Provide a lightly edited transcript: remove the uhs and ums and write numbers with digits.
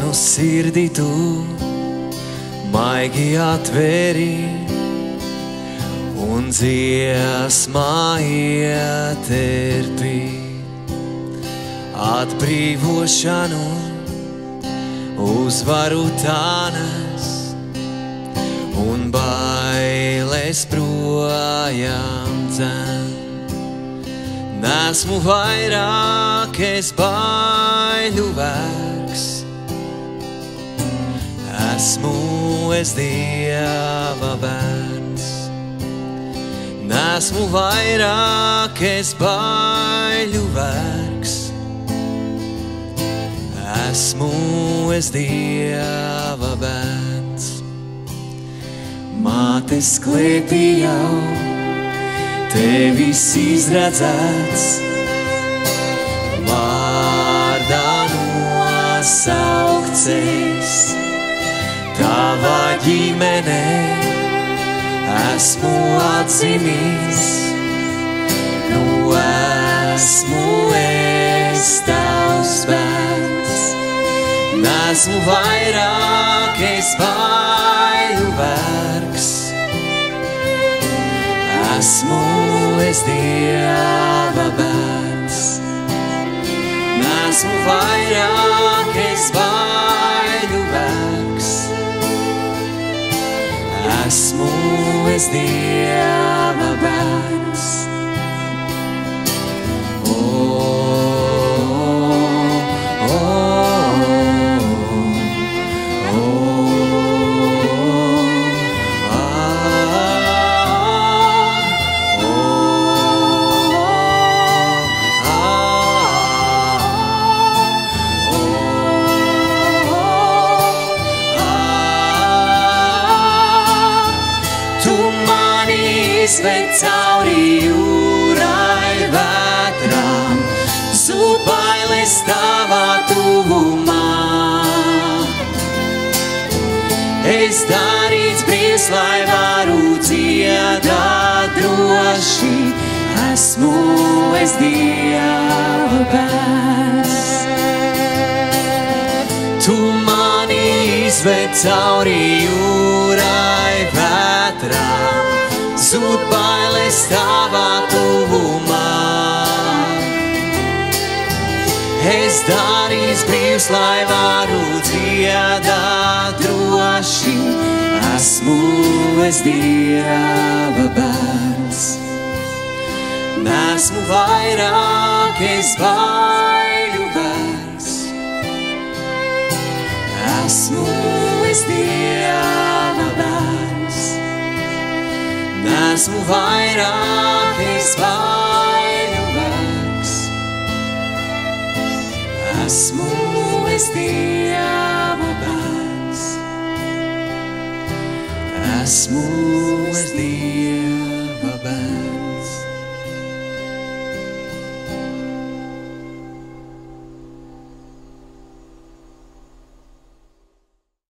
Manu sirdi tu maigi atvēri un dziesmā ieterpi atbrīvošanu, uzvaru tānas un bailes projām dzen. Nesmu vairāk es baiļu vergs, esmu es Dieva bērns. Nesmu vairāk es baiļu vergs, esmu es Dieva bērns. Mātes klēpī jau tevis izredzēts, vārdā nosaukts es, tavā ģimenē esmu atzimis, nu esmu es tavs bērns. Nesmu vairāk es baiļu vergs, esmu es Dieva bērns. Nesmu vairāk es baiļu vergs, esmu es Dieva bērns. Izved cauri jūrai vētrām, zūd bailes tavā tuvumā. Es darīts brīvs, lai varu dziedāt droši, esmu es Dieva bērns. Tu mani izved cauri jūrai vētrām, zūd bailes tavā tuvumā. Es darīts brīvs, lai varu dziedāt droši, esmu es Dieva bērns. Nesmu vairāk es baiļu vergs, esmu es Dieva bērns. Nesmu vairāk es baiļu vergs, esmu es Dieva bērns. Esmu es Dieva bērns.